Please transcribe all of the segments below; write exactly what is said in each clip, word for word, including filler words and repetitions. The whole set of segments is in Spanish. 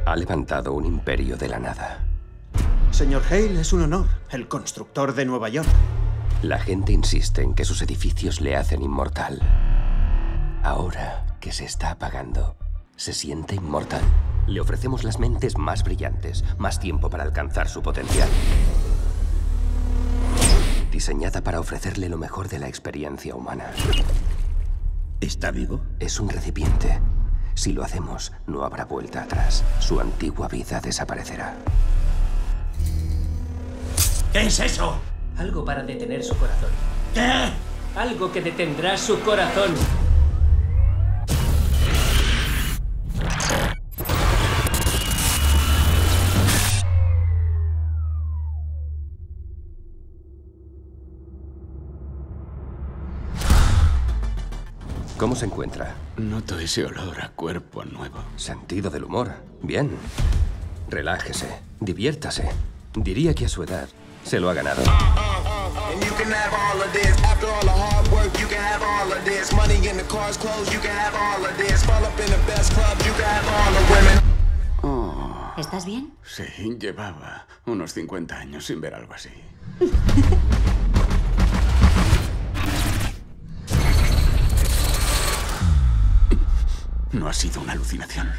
Ha levantado un imperio de la nada. Señor Hale, es un honor, el constructor de Nueva York. La gente insiste en que sus edificios le hacen inmortal. Ahora que se está apagando, se siente inmortal. Le ofrecemos las mentes más brillantes, más tiempo para alcanzar su potencial. Diseñada para ofrecerle lo mejor de la experiencia humana. ¿Está vivo? Es un recipiente. Si lo hacemos, no habrá vuelta atrás. Su antigua vida desaparecerá. ¿Qué es eso? Algo para detener su corazón. ¿Qué? Algo que detendrá su corazón. ¿Cómo se encuentra? Noto ese olor a cuerpo nuevo. Sentido del humor. Bien. Relájese. Diviértase. Diría que a su edad se lo ha ganado. Oh, ¿Estás bien? sí, llevaba unos cincuenta años sin ver algo así. No ha sido una alucinación.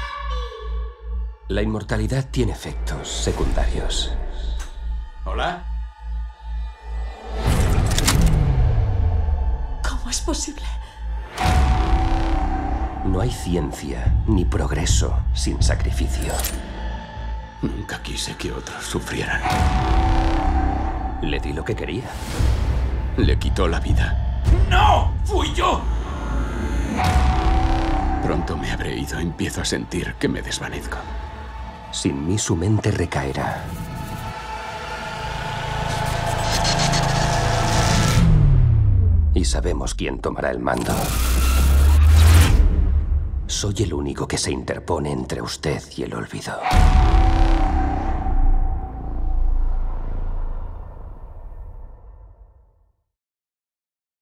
La inmortalidad tiene efectos secundarios. ¿Hola? ¿Cómo es posible? No hay ciencia ni progreso sin sacrificio. Nunca quise que otros sufrieran. Le di lo que quería. Le quitó la vida. ¡No! ¡Fui yo! Pronto me habré ido. Empiezo a sentir que me desvanezco. Sin mí su mente recaerá. Y sabemos quién tomará el mando. Soy el único que se interpone entre usted y el olvido.